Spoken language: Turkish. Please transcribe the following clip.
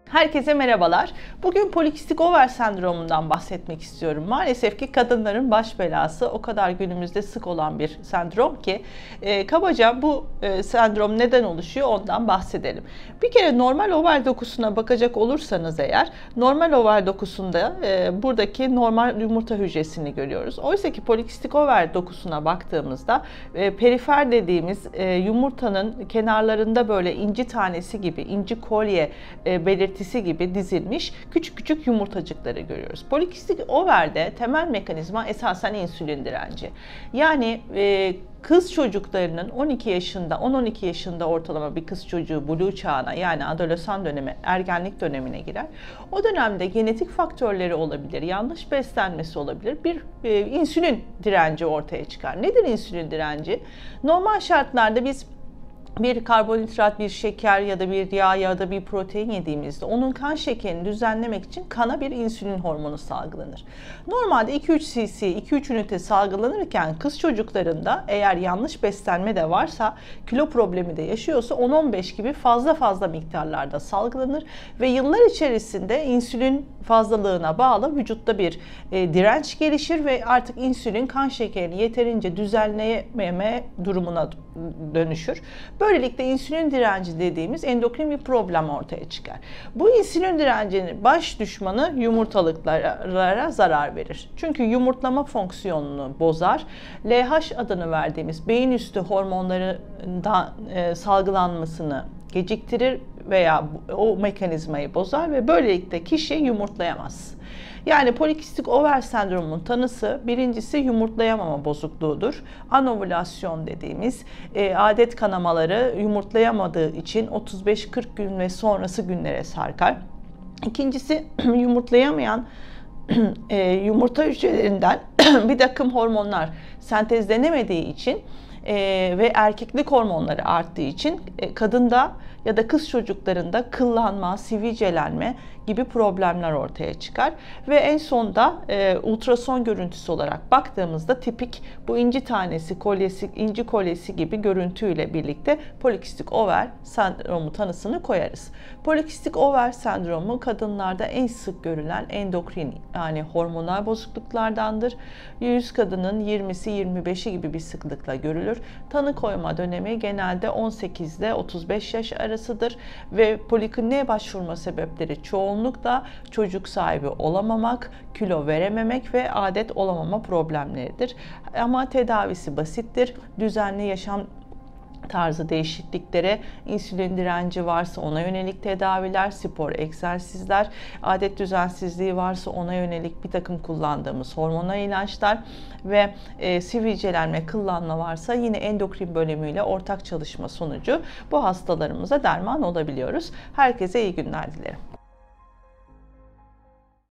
Herkese merhabalar. Bugün polikistik over sendromundan bahsetmek istiyorum. Maalesef ki kadınların baş belası, o kadar günümüzde sık olan bir sendrom ki kabaca bu sendrom neden oluşuyor ondan bahsedelim. Bir kere normal over dokusuna bakacak olursanız eğer, normal over dokusunda buradaki normal yumurta hücresini görüyoruz. Oysa ki polikistik over dokusuna baktığımızda perifer dediğimiz yumurtanın kenarlarında böyle inci tanesi gibi, inci kolye belirtisi gibi dizilmiş küçük küçük yumurtacıkları görüyoruz. Polikistik overde temel mekanizma esasen insülin direnci. Yani kız çocuklarının 12 yaşında, 10-12 yaşında ortalama bir kız çocuğu blue çağına yani adolesan dönemi, ergenlik dönemine girer. O dönemde genetik faktörleri olabilir, yanlış beslenmesi olabilir, bir insülin direnci ortaya çıkar. Nedir insülin direnci? Normal şartlarda biz bir karbonhidrat, bir şeker ya da bir yağ ya da bir protein yediğimizde onun kan şekerini düzenlemek için kana bir insülin hormonu salgılanır. Normalde 2-3 cc, 2-3 ünite salgılanırken kız çocuklarında eğer yanlış beslenme de varsa, kilo problemi de yaşıyorsa 10-15 gibi fazla miktarlarda salgılanır ve yıllar içerisinde insülin fazlalığına bağlı vücutta bir direnç gelişir ve artık insülin kan şekerini yeterince düzenleyememe durumuna dönüşür. Böylelikle insülin direnci dediğimiz endokrin bir problem ortaya çıkar. Bu insülin direncinin baş düşmanı yumurtalıklara zarar verir. Çünkü yumurtlama fonksiyonunu bozar. LH adını verdiğimiz beyin üstü hormonlarından salgılanmasını geciktirir veya o mekanizmayı bozar ve böylelikle kişi yumurtlayamaz. Yani polikistik over sendromunun tanısı birincisi yumurtlayamama bozukluğudur. Anovülasyon dediğimiz adet kanamaları yumurtlayamadığı için 35-40 gün ve sonrası günlere sarkar. İkincisi yumurtlayamayan yumurta hücrelerinden bir takım hormonlar sentezlenemediği için ve erkeklik hormonları arttığı için kadında ya da kız çocuklarında kıllanma, sivilcelenme gibi problemler ortaya çıkar. Ve en sonda ultrason görüntüsü olarak baktığımızda tipik bu inci tanesi, kolyesi, inci kolyesi gibi görüntüyle birlikte polikistik over sendromu tanısını koyarız. Polikistik over sendromu kadınlarda en sık görülen endokrin yani hormonal bozukluklardandır. 100 kadının 20'si 25'i gibi bir sıklıkla görülür. Tanı koyma dönemi genelde 18 ile 35 yaş arasıdır ve polikliniğe başvurma sebepleri çoğunlukla çocuk sahibi olamamak, kilo verememek ve adet olamama problemleridir. Ama tedavisi basittir. Düzenli yaşam tarzı değişikliklere, insülin direnci varsa ona yönelik tedaviler, spor, egzersizler, adet düzensizliği varsa ona yönelik bir takım kullandığımız hormonal ilaçlar ve sivilcelenme, kıllanma varsa yine endokrin bölümüyle ortak çalışma sonucu bu hastalarımıza derman olabiliyoruz. Herkese iyi günler dilerim.